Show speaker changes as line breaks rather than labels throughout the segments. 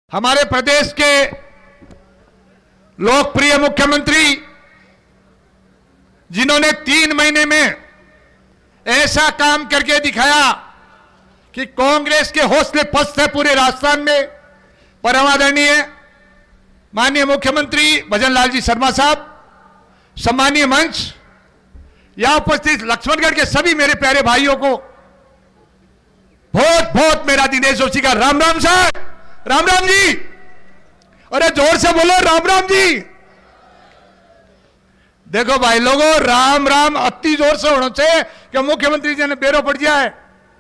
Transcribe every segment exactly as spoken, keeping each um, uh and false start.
हमारे प्रदेश के लोकप्रिय मुख्यमंत्री जिन्होंने तीन महीने में ऐसा काम करके दिखाया कि कांग्रेस के हौसले पस्त है पूरे राजस्थान में, परम आदरणीय माननीय मुख्यमंत्री भजन लाल जी शर्मा साहब, सम्मानीय मंच, यहां उपस्थित लक्ष्मणगढ़ के सभी मेरे प्यारे भाइयों को बहुत बहुत मेरा दिनेश जोशी का राम राम साहब, राम राम जी, अरे जोर से बोलो राम राम जी। देखो भाई लोगों, राम राम अति जोर से होना चाहिए कि मुख्यमंत्री जी ने बेरो पड़ जाए।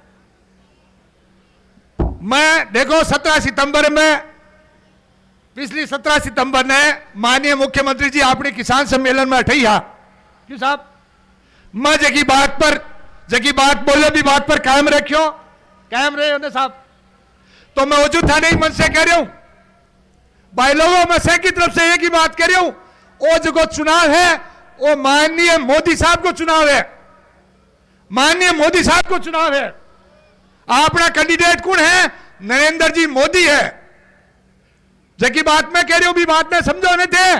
मैं देखो सत्रह सितंबर में, पिछली सत्रह सितंबर ने माननीय मुख्यमंत्री जी अपने किसान सम्मेलन में अठई हा क्यों साहब, मैं जगी बात पर जगी बात बोले भी बात पर कायम रखियो, कायम रहे होने साहब। तो मैं वजूद था नहीं मन से कह रहा हूं भाई लोगों, मैं सह की तरफ से एक ही बात कह रहा हूं, वो जो चुनाव है वो माननीय मोदी साहब को चुनाव है, माननीय मोदी साहब को चुनाव है। अपना कैंडिडेट कौन है? नरेंद्र जी मोदी है। जबकि बात में कह रही हूं भी बात में समझो नहीं थे,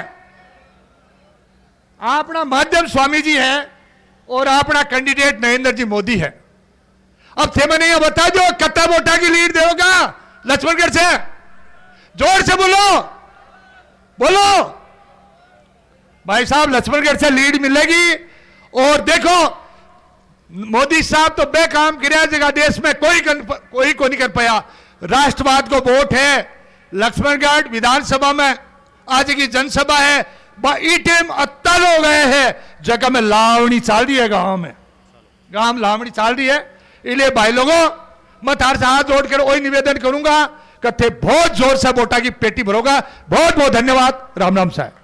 अपना माध्यम स्वामी जी है और अपना कैंडिडेट नरेंद्र जी मोदी है। अब थे मैंने यह बता दो कत्ता वोटा की लीड देगा लक्ष्मणगढ़ से, जोर से बोलो बोलो भाई साहब, लक्ष्मणगढ़ से लीड मिलेगी। और देखो मोदी साहब तो बेकाम किया जगह देश में कोई कोई को नहीं कर पाया। राष्ट्रवाद को वोट है लक्ष्मणगढ़ विधानसभा में, आज की जनसभा है, ईटेम अत्तल हो गए हैं, जगह में लावणी चल रही है, गांव में गांव में लावणी चल रही है। इसलिए भाई लोगों, मैं तार से हाथ जोड़कर वही निवेदन करूंगा कि बहुत जोर से वोटा की पेटी भरोगा। बहुत बहुत धन्यवाद, राम राम साहब।